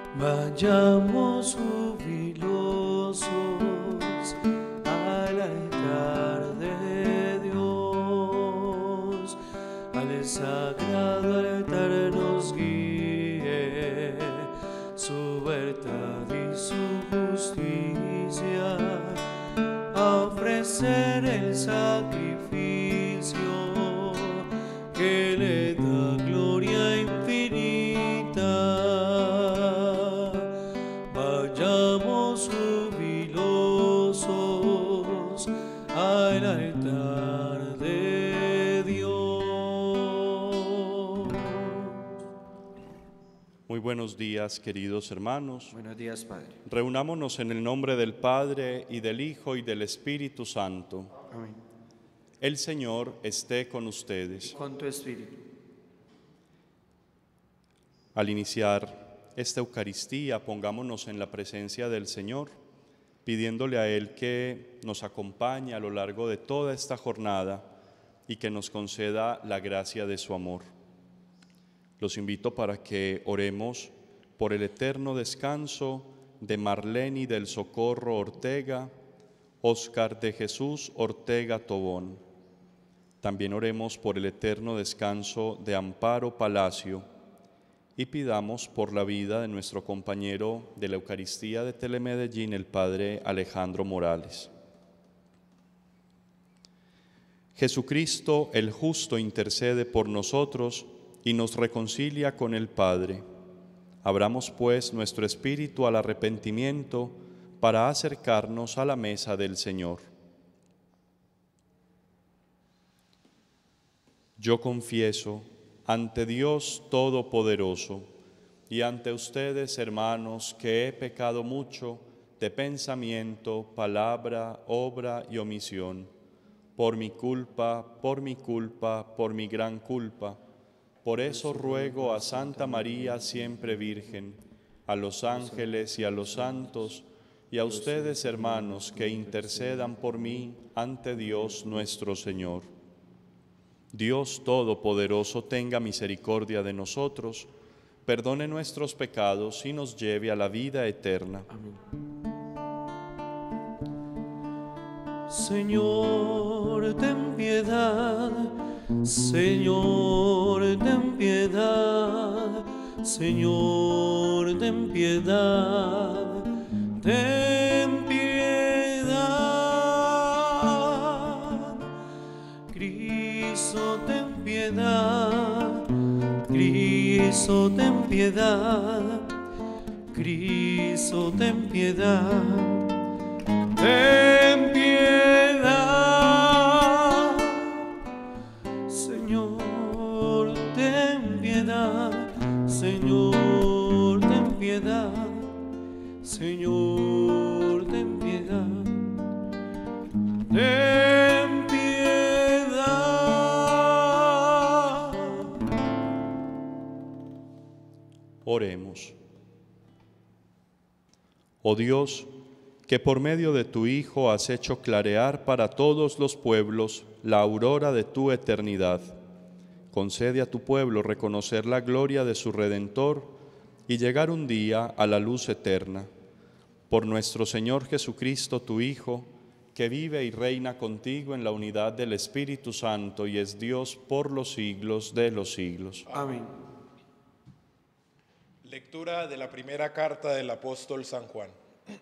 Vayamos jubilosos al altar de Dios, al sagrado altar nos guíe su verdad y su justicia, a ofrecer el sacrificio que le da gloria infinita. Vayamos jubilosos al altar de Dios. Muy buenos días, queridos hermanos. Buenos días, Padre. Reunámonos en el nombre del Padre, y del Hijo, y del Espíritu Santo. Amén. El Señor esté con ustedes. Con tu espíritu. Al iniciar esta Eucaristía, pongámonos en la presencia del Señor, pidiéndole a Él que nos acompañe a lo largo de toda esta jornada y que nos conceda la gracia de su amor. Los invito para que oremos por el eterno descanso de Marlene del Socorro Ortega, Óscar de Jesús Ortega Tobón. También oremos por el eterno descanso de Amparo Palacio y pidamos por la vida de nuestro compañero de la Eucaristía de Telemedellín, el Padre Alejandro Morales. Jesucristo, el justo, intercede por nosotros y nos reconcilia con el Padre. Abramos pues nuestro espíritu al arrepentimiento para acercarnos a la mesa del Señor. Yo confieso ante Dios Todopoderoso y ante ustedes, hermanos, que he pecado mucho de pensamiento, palabra, obra y omisión, por mi culpa, por mi gran culpa. Por eso ruego a Santa María, siempre Virgen, a los ángeles y a los santos, y a ustedes, hermanos, que intercedan por mí ante Dios nuestro Señor. Dios Todopoderoso tenga misericordia de nosotros, perdone nuestros pecados y nos lleve a la vida eterna. Amén. Señor, ten piedad. Señor, ten piedad. Señor, ten piedad. Ten piedad. Cristo, ten piedad. Cristo, ten piedad. Cristo, ten piedad. Ten piedad. Señor, ten piedad. Señor, ten piedad. Señor, ten piedad. Ten piedad. Oremos. Oh Dios, que por medio de tu Hijo has hecho clarear para todos los pueblos la aurora de tu eternidad, concede a tu pueblo reconocer la gloria de su Redentor y llegar un día a la luz eterna. Por nuestro Señor Jesucristo, tu Hijo, que vive y reina contigo en la unidad del Espíritu Santo y es Dios por los siglos de los siglos. Amén. Lectura de la primera carta del apóstol San Juan.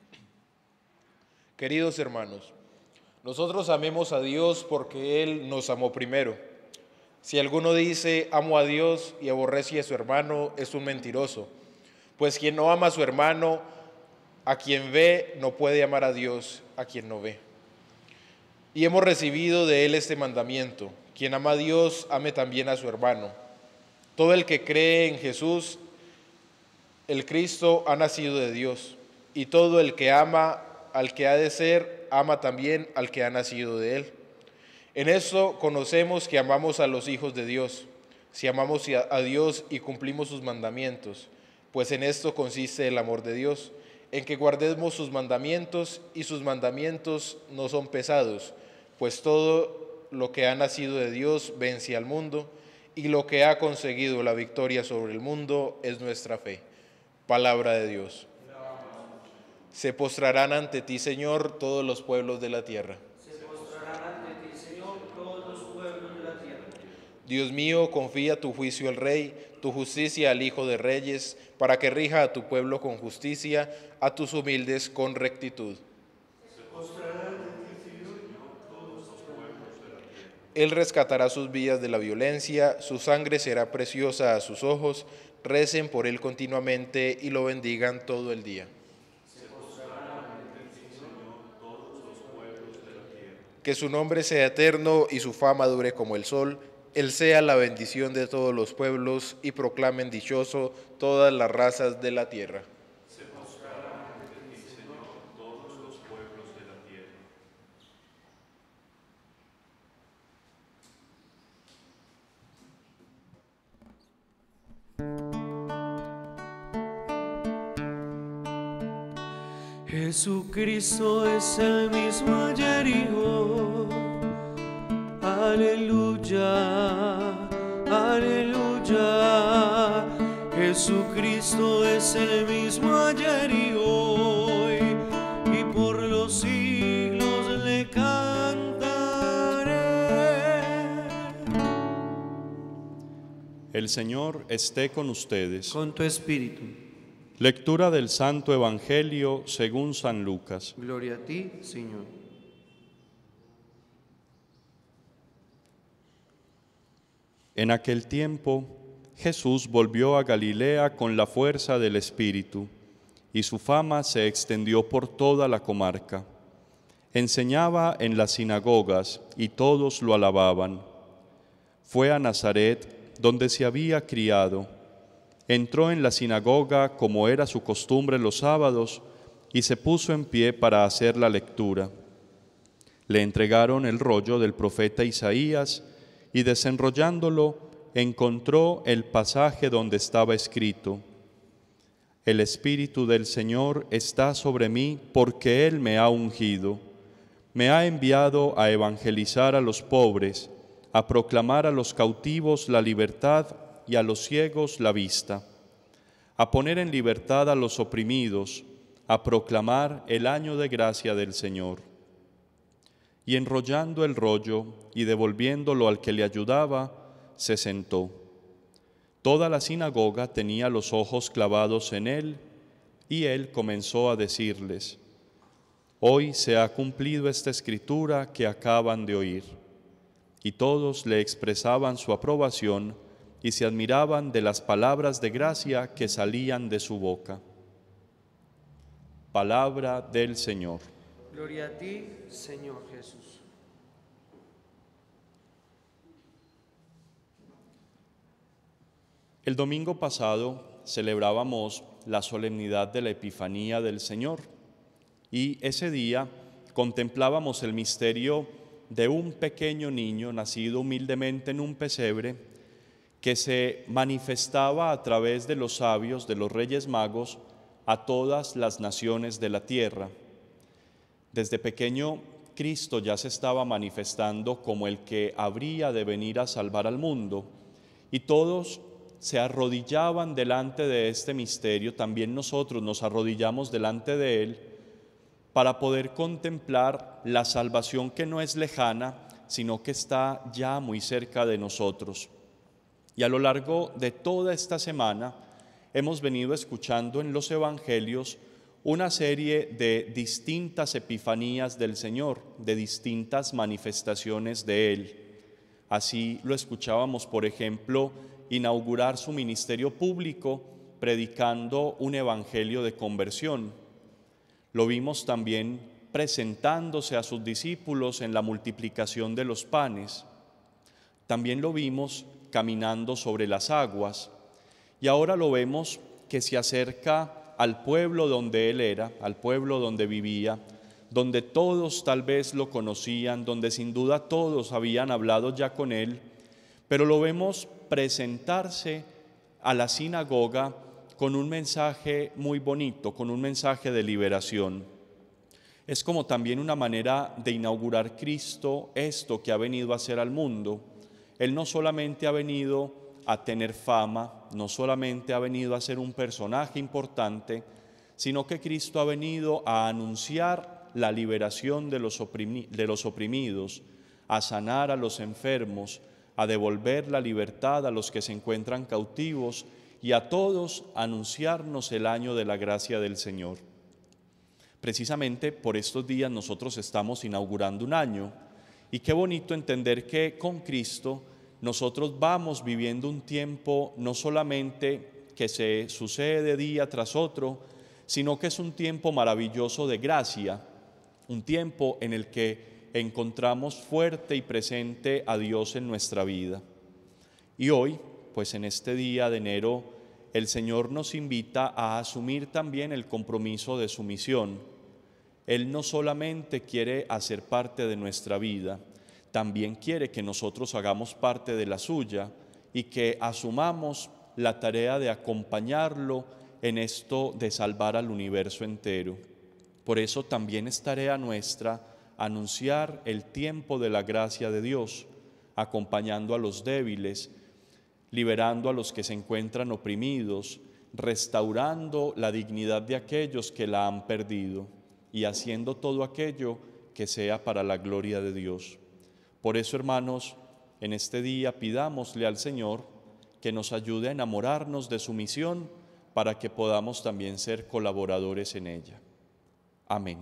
Queridos hermanos, nosotros amemos a Dios porque Él nos amó primero. Si alguno dice, amo a Dios y aborrece a su hermano, es un mentiroso. Pues quien no ama a su hermano, a quien ve, no puede amar a Dios, a quien no ve. Y hemos recibido de Él este mandamiento: quien ama a Dios, ame también a su hermano. Todo el que cree en Jesús, el Cristo, ha nacido de Dios, y todo el que ama al que ha de ser, ama también al que ha nacido de Él. En esto conocemos que amamos a los hijos de Dios, si amamos a Dios y cumplimos sus mandamientos, pues en esto consiste el amor de Dios, en que guardemos sus mandamientos, y sus mandamientos no son pesados, pues todo lo que ha nacido de Dios vence al mundo, y lo que ha conseguido la victoria sobre el mundo es nuestra fe. Palabra de Dios. Se postrarán ante ti, Señor, todos los pueblos de la tierra. Se postrarán ante ti, Señor, todos los pueblos de la tierra. Dios mío, confía tu juicio al Rey, tu justicia al Hijo de Reyes, para que rija a tu pueblo con justicia, a tus humildes con rectitud. Él rescatará sus vidas de la violencia, su sangre será preciosa a sus ojos, recen por él continuamente y lo bendigan todo el día. Que su nombre sea eterno y su fama dure como el sol. Él sea la bendición de todos los pueblos y proclamen dichoso todas las razas de la tierra. Jesucristo es el mismo ayer y hoy. Aleluya, aleluya. Jesucristo es el mismo ayer y hoy, y por los siglos le cantaré. El Señor esté con ustedes. Con tu espíritu. Lectura del Santo Evangelio según San Lucas. Gloria a ti, Señor. En aquel tiempo, Jesús volvió a Galilea con la fuerza del Espíritu, y su fama se extendió por toda la comarca. Enseñaba en las sinagogas, y todos lo alababan. Fue a Nazaret, donde se había criado. Entró en la sinagoga, como era su costumbre los sábados, y se puso en pie para hacer la lectura. Le entregaron el rollo del profeta Isaías, y desenrollándolo, encontró el pasaje donde estaba escrito: El Espíritu del Señor está sobre mí, porque Él me ha ungido. Me ha enviado a evangelizar a los pobres, a proclamar a los cautivos la libertad y a los ciegos la vista, a poner en libertad a los oprimidos, a proclamar el año de gracia del Señor. Y enrollando el rollo y devolviéndolo al que le ayudaba, se sentó. Toda la sinagoga tenía los ojos clavados en él, y él comenzó a decirles: Hoy se ha cumplido esta escritura que acaban de oír. Y todos le expresaban su aprobación y se admiraban de las palabras de gracia que salían de su boca. Palabra del Señor. Gloria a ti, Señor Jesús. El domingo pasado celebrábamos la solemnidad de la Epifanía del Señor, y ese día contemplábamos el misterio de un pequeño niño nacido humildemente en un pesebre, que se manifestaba a través de los sabios, de los Reyes Magos, a todas las naciones de la tierra. Desde pequeño, Cristo ya se estaba manifestando como el que habría de venir a salvar al mundo, y todos se arrodillaban delante de este misterio. También nosotros nos arrodillamos delante de él para poder contemplar la salvación que no es lejana, sino que está ya muy cerca de nosotros. Y a lo largo de toda esta semana hemos venido escuchando en los evangelios una serie de distintas epifanías del Señor, de distintas manifestaciones de Él. Así lo escuchábamos, por ejemplo, inaugurar su ministerio público predicando un evangelio de conversión. Lo vimos también presentándose a sus discípulos en la multiplicación de los panes. También lo vimos caminando sobre las aguas, y ahora lo vemos que se acerca al pueblo donde él era, al pueblo donde vivía, donde todos tal vez lo conocían, donde sin duda todos habían hablado ya con él, pero lo vemos presentarse a la sinagoga con un mensaje muy bonito, con un mensaje de liberación. Es como también una manera de inaugurar Cristo esto que ha venido a hacer al mundo. Él no solamente ha venido a tener fama, no solamente ha venido a ser un personaje importante, sino que Cristo ha venido a anunciar la liberación de los oprimidos, a sanar a los enfermos, a devolver la libertad a los que se encuentran cautivos y a todos anunciarnos el año de la gracia del Señor. Precisamente por estos días nosotros estamos inaugurando un año y qué bonito entender que con Cristo nosotros vamos viviendo un tiempo no solamente que se sucede día tras otro, sino que es un tiempo maravilloso de gracia, un tiempo en el que encontramos fuerte y presente a Dios en nuestra vida. Y hoy, pues en este día de enero, el Señor nos invita a asumir también el compromiso de su misión. Él no solamente quiere hacer parte de nuestra vida, también quiere que nosotros hagamos parte de la suya y que asumamos la tarea de acompañarlo en esto de salvar al universo entero. Por eso también es tarea nuestra anunciar el tiempo de la gracia de Dios, acompañando a los débiles, liberando a los que se encuentran oprimidos, restaurando la dignidad de aquellos que la han perdido y haciendo todo aquello que sea para la gloria de Dios. Por eso, hermanos, en este día pidámosle al Señor que nos ayude a enamorarnos de su misión para que podamos también ser colaboradores en ella. Amén.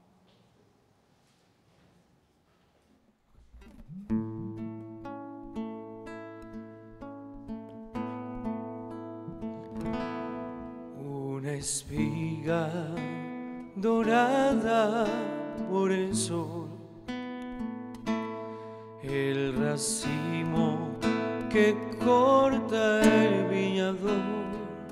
Una espiga dorada por el sol, el racimo que corta el viñador,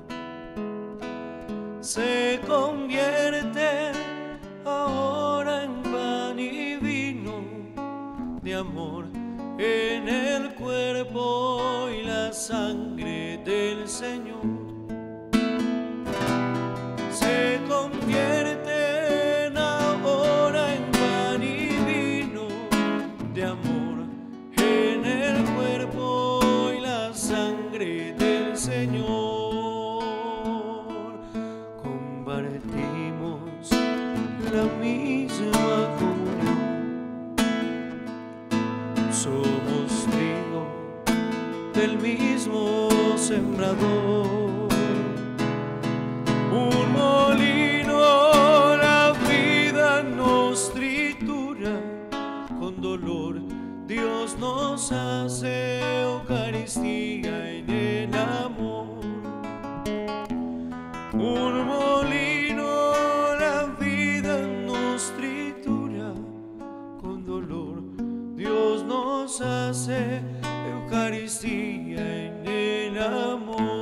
se convierte ahora en pan y vino de amor en el cuerpo y la sangre del Señor. Se convierten ahora en pan y vino de amor en el cuerpo y la sangre del Señor. Compartimos la misma comunión, somos trigo del mismo sembrador. Un molino la vida nos tritura, con dolor Dios nos hace Eucaristía en el amor. Un molino la vida nos tritura, con dolor Dios nos hace Eucaristía en el amor.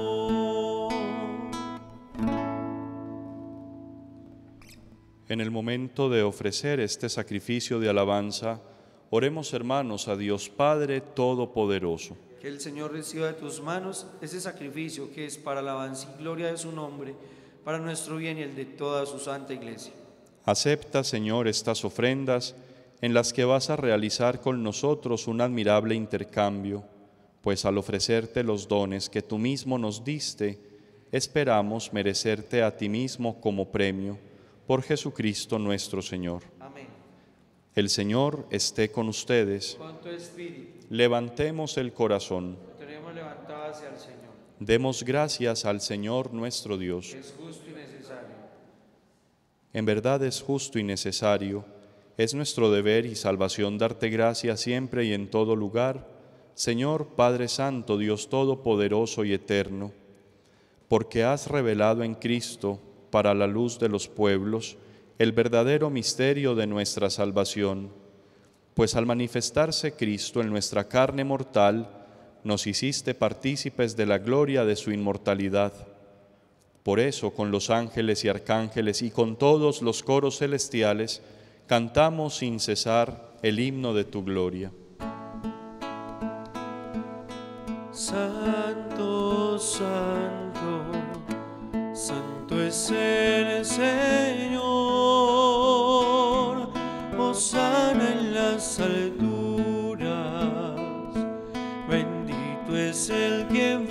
En el momento de ofrecer este sacrificio de alabanza, oremos, hermanos, a Dios Padre Todopoderoso. Que el Señor reciba de tus manos ese sacrificio que es para alabanza y gloria de su nombre, para nuestro bien y el de toda su santa Iglesia. Acepta, Señor, estas ofrendas en las que vas a realizar con nosotros un admirable intercambio, pues al ofrecerte los dones que tú mismo nos diste, esperamos merecerte a ti mismo como premio, por Jesucristo nuestro Señor. Amén. El Señor esté con ustedes. Con tu espíritu. Levantemos el corazón. Lo tenemos levantado hacia el Señor. Demos gracias al Señor nuestro Dios. Es justo y necesario. En verdad es justo y necesario. Es nuestro deber y salvación darte gracias siempre y en todo lugar, Señor Padre Santo, Dios Todopoderoso y Eterno, porque has revelado en Cristo, para la luz de los pueblos, el verdadero misterio de nuestra salvación, pues al manifestarse Cristo en nuestra carne mortal, nos hiciste partícipes de la gloria de su inmortalidad. Por eso, con los ángeles y arcángeles y con todos los coros celestiales, cantamos sin cesar el himno de tu gloria. Santo, santo, santo es el Señor, hosana en las alturas, bendito es el que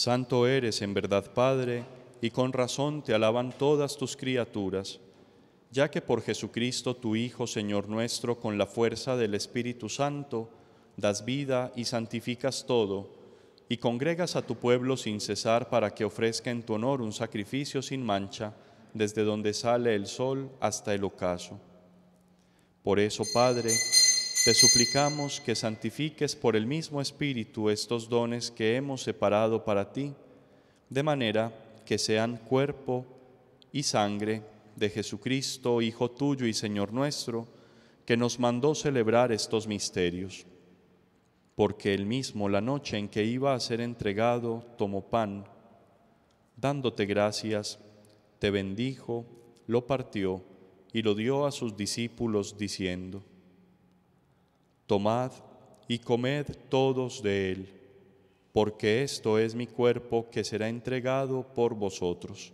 Santo eres en verdad, Padre, y con razón te alaban todas tus criaturas, ya que por Jesucristo tu Hijo, Señor nuestro, con la fuerza del Espíritu Santo, das vida y santificas todo, y congregas a tu pueblo sin cesar para que ofrezca en tu honor un sacrificio sin mancha, desde donde sale el sol hasta el ocaso. Por eso, Padre, te suplicamos que santifiques por el mismo Espíritu estos dones que hemos separado para ti, de manera que sean cuerpo y sangre de Jesucristo, Hijo tuyo y Señor nuestro, que nos mandó celebrar estos misterios. Porque él mismo, la noche en que iba a ser entregado, tomó pan, dándote gracias, te bendijo, lo partió y lo dio a sus discípulos, diciendo: Tomad y comed todos de él, porque esto es mi cuerpo que será entregado por vosotros.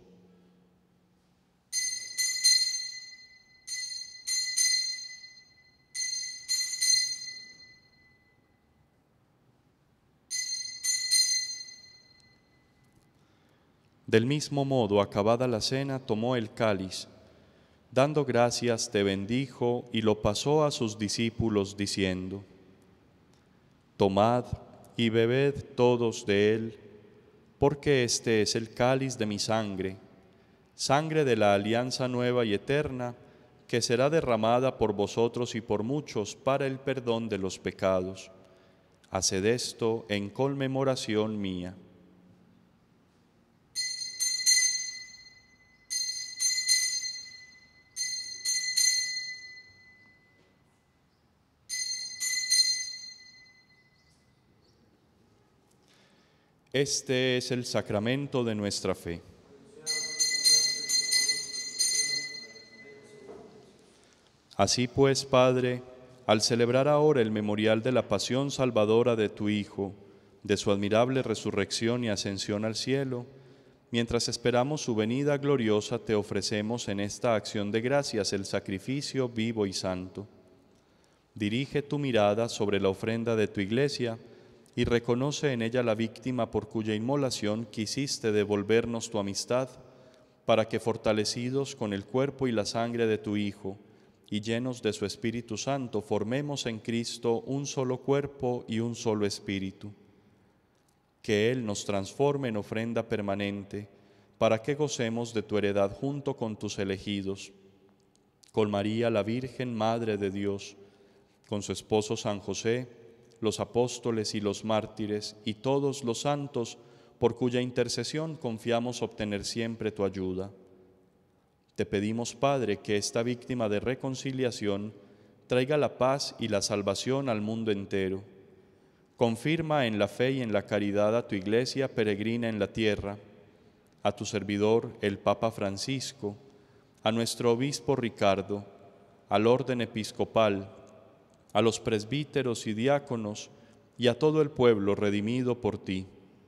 Del mismo modo, acabada la cena, tomó el cáliz, dando gracias, te bendijo y lo pasó a sus discípulos, diciendo: Tomad y bebed todos de él, porque este es el cáliz de mi sangre, sangre de la alianza nueva y eterna, que será derramada por vosotros y por muchos para el perdón de los pecados. Haced esto en conmemoración mía. Este es el sacramento de nuestra fe. Así pues, Padre, al celebrar ahora el memorial de la pasión salvadora de tu Hijo, de su admirable resurrección y ascensión al cielo, mientras esperamos su venida gloriosa, te ofrecemos en esta acción de gracias el sacrificio vivo y santo. Dirige tu mirada sobre la ofrenda de tu Iglesia y reconoce en ella la víctima por cuya inmolación quisiste devolvernos tu amistad, para que, fortalecidos con el cuerpo y la sangre de tu Hijo y llenos de su Espíritu Santo, formemos en Cristo un solo cuerpo y un solo espíritu. Que Él nos transforme en ofrenda permanente, para que gocemos de tu heredad junto con tus elegidos, con María la Virgen, Madre de Dios, con su esposo San José, los apóstoles y los mártires y todos los santos, por cuya intercesión confiamos obtener siempre tu ayuda. Te pedimos, Padre, que esta víctima de reconciliación traiga la paz y la salvación al mundo entero. Confirma en la fe y en la caridad a tu Iglesia peregrina en la tierra, a tu servidor, el Papa Francisco, a nuestro obispo Ricardo, al orden episcopal, a los presbíteros y diáconos y a todo el pueblo redimido por ti.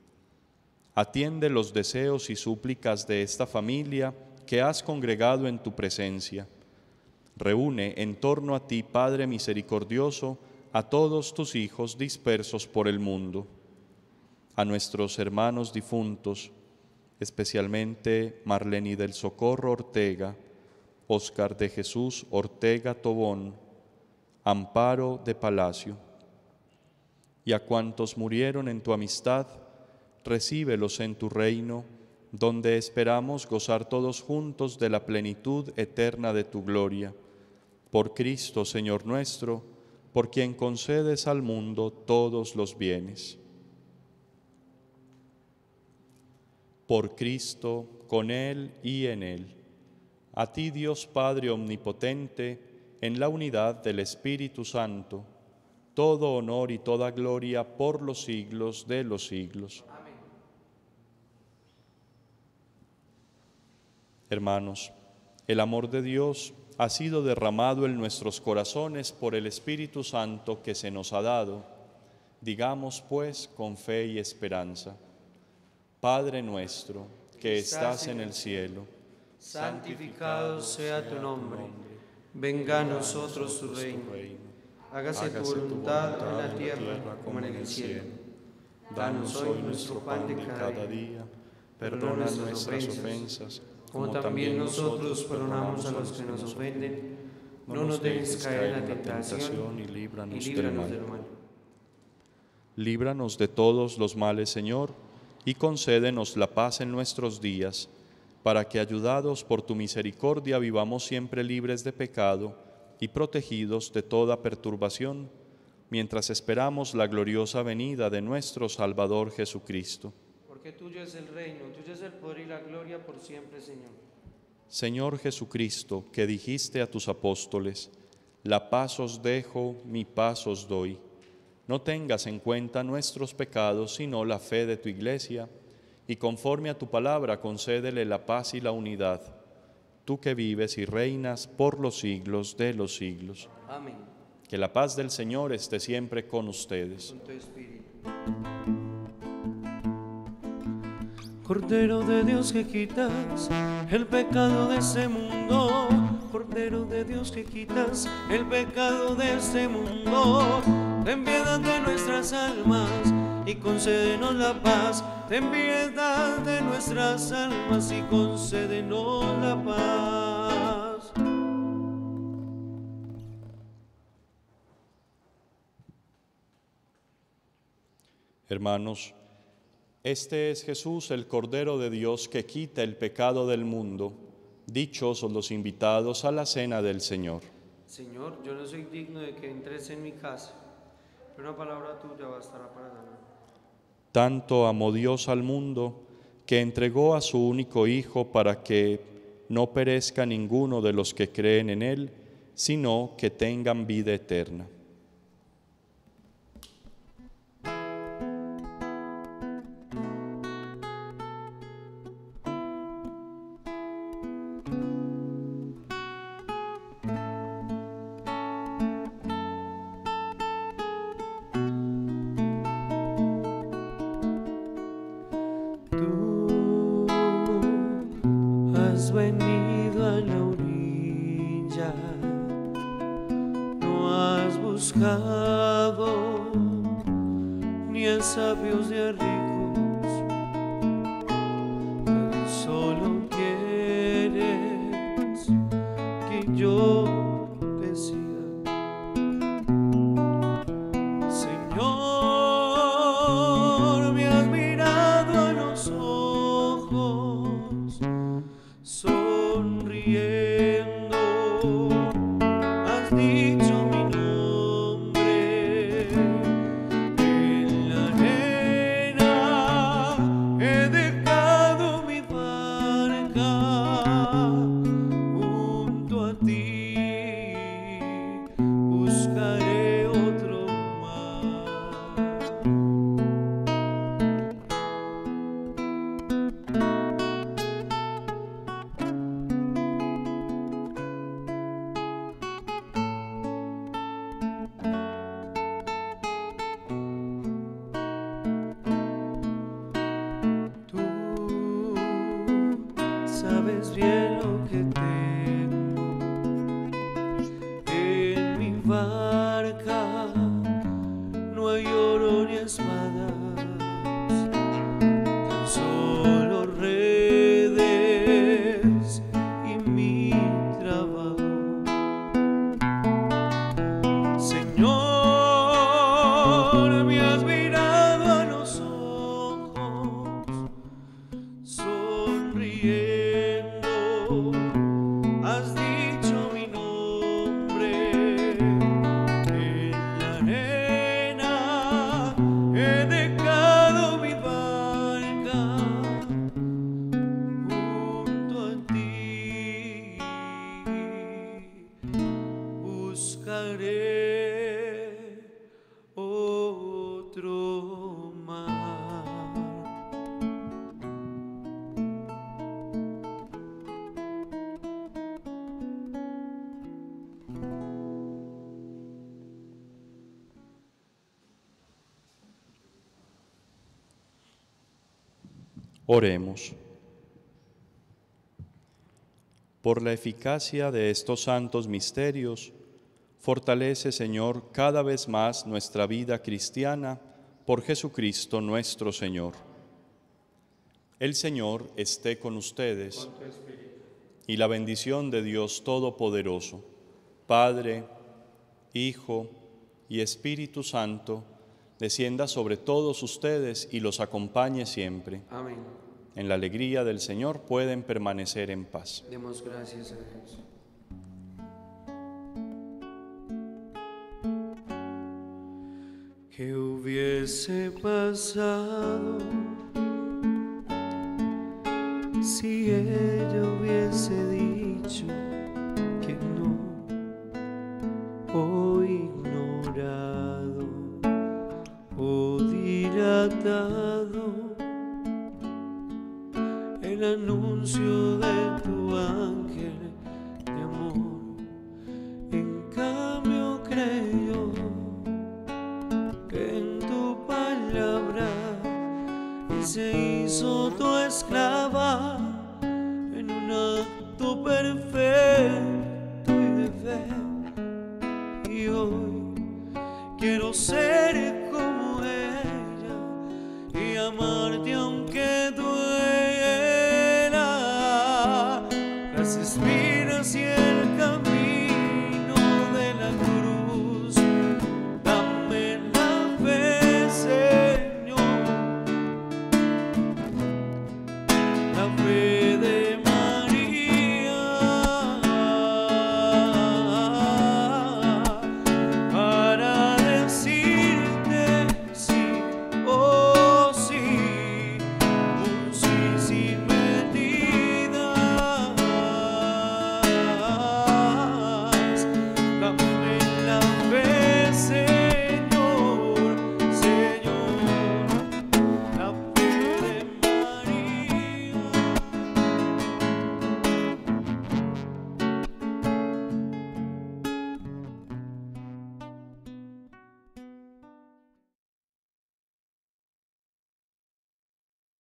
Atiende los deseos y súplicas de esta familia que has congregado en tu presencia. Reúne en torno a ti, Padre misericordioso, a todos tus hijos dispersos por el mundo, a nuestros hermanos difuntos, especialmente Marleni del Socorro Ortega, Óscar de Jesús Ortega Tobón, Amparo de Palacio, y a cuantos murieron en tu amistad, recíbelos en tu reino, donde esperamos gozar todos juntos de la plenitud eterna de tu gloria. Por Cristo, Señor nuestro, por quien concedes al mundo todos los bienes. Por Cristo, con Él y en Él. A ti, Dios Padre omnipotente, en la unidad del Espíritu Santo, todo honor y toda gloria por los siglos de los siglos. Amén. Hermanos, el amor de Dios ha sido derramado en nuestros corazones por el Espíritu Santo que se nos ha dado. Digamos, pues, con fe y esperanza: Padre nuestro, que estás en el cielo, santificado sea tu nombre. Venga a nosotros tu reino. Hágase tu voluntad en la tierra como en el cielo. Danos hoy nuestro pan de cada día. Perdona nuestras ofensas, como también nosotros perdonamos a los que nos ofenden. No nos dejes caer en la tentación y líbranos del mal. Líbranos de todos los males, Señor, y concédenos la paz en nuestros días, para que, ayudados por tu misericordia, vivamos siempre libres de pecado y protegidos de toda perturbación, mientras esperamos la gloriosa venida de nuestro Salvador Jesucristo. Porque tuyo es el reino, tuyo es el poder y la gloria por siempre, Señor. Señor Jesucristo, que dijiste a tus apóstoles: la paz os dejo, mi paz os doy. No tengas en cuenta nuestros pecados, sino la fe de tu Iglesia, y conforme a tu palabra concédele la paz y la unidad. Tú que vives y reinas por los siglos de los siglos. Amén. Que la paz del Señor esté siempre con ustedes. Con tu espíritu. Cordero de Dios que quitas el pecado de este mundo, Cordero de Dios que quitas el pecado de este mundo, ten piedad de nuestras almas y concédenos la paz. Ten piedad de nuestras almas y concédenos la paz. Hermanos, este es Jesús, el Cordero de Dios, que quita el pecado del mundo. Dichosos los invitados a la cena del Señor. Señor, yo no soy digno de que entres en mi casa, pero una palabra tuya bastará para darme. Tanto amó Dios al mundo, que entregó a su único Hijo para que no perezca ninguno de los que creen en Él, sino que tengan vida eterna. Has venido a la orilla, no has buscado ni a sabios ni a ricos, tan solo quieres que yo te siga. Señor, me has mirado a los ojos, sonriendo, has dicho mi nombre. En la arena he dejado mi barca, junto a ti buscaré otro mar. Tú sabes bien lo que tengo en mi barca, no hay oro ni espadas, tan solo redes y mi trabajo. Señor, me has mirado a los ojos, sonriendo, has dicho mi nombre. En la arena he dejado mi barca, junto a ti buscaré otro mar. Oremos. Por la eficacia de estos santos misterios, fortalece, Señor, cada vez más nuestra vida cristiana Por Jesucristo nuestro Señor. El Señor esté con ustedes y la bendición de Dios Todopoderoso, Padre, Hijo y Espíritu Santo, descienda sobre todos ustedes y los acompañe siempre. Amén. En la alegría del Señor pueden permanecer en paz. Demos gracias a Dios. ¿Qué hubiese pasado si ella hubiese dicho que no, o ignorado, o dilatado el anuncio de tu ángel de amor? En cambio creyó en tu palabra y se hizo tu esclava en un acto perfecto y de fe. Y hoy quiero ser